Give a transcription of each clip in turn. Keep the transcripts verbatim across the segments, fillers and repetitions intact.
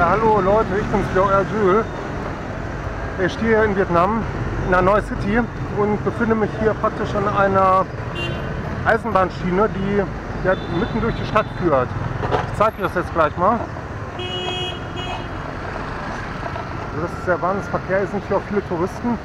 Ja, hallo Leute, ich bin's, der euer Jules. Ich stehe hier in Vietnam, in Hanoi City und befinde mich hier praktisch an einer Eisenbahnschiene, die ja, mitten durch die Stadt führt. Ich zeige euch das jetzt gleich mal. Das ist der Wahnsinnsverkehr, es sind hier auch viele Touristen.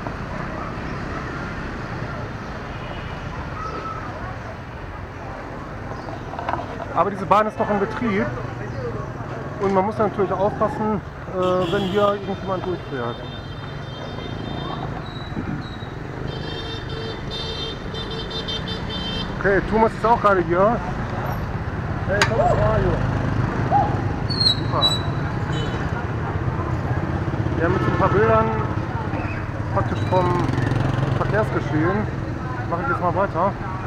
Aber diese Bahn ist noch in Betrieb und man muss natürlich aufpassen, äh, wenn hier irgendjemand durchfährt. Okay, Thomas ist auch gerade hier. Hey Thomas, how are you? Super. Ja, mit so ein paar Bildern praktisch vom Verkehrsgeschehen mache ich jetzt mal weiter.